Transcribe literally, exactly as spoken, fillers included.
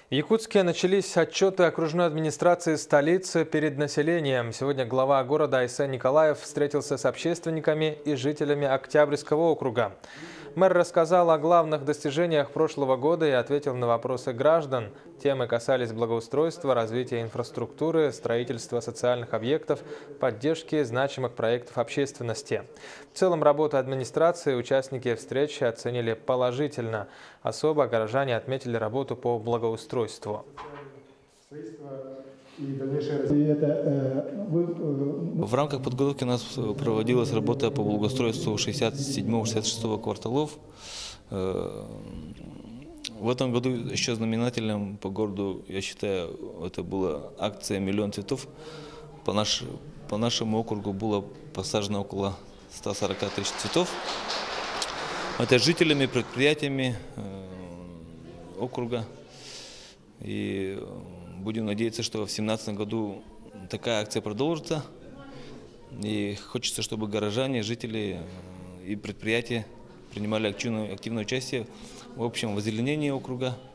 В Якутске начались отчеты окружной администрации столицы перед населением. Сегодня глава города Айсен Николаев встретился с общественниками и жителями Октябрьского округа. Мэр рассказал о главных достижениях прошлого года и ответил на вопросы граждан. Темы касались благоустройства, развития инфраструктуры, строительства социальных объектов, поддержки значимых проектов общественности. В целом работу администрации участники встречи оценили положительно. Особо горожане отметили работу по благоустройству. В рамках подготовки у нас проводилась работа по благоустройству шестьдесят седьмого — шестьдесят шестого кварталов. В этом году еще знаменательным по городу, я считаю, это была акция «Миллион цветов». По, наш, по нашему округу было посажено около ста сорока тысяч цветов. Это жителями, предприятиями округа. И будем надеяться, что в две тысячи семнадцатом году такая акция продолжится. И хочется, чтобы горожане, жители и предприятия принимали активное, активное участие в общем озеленении округа.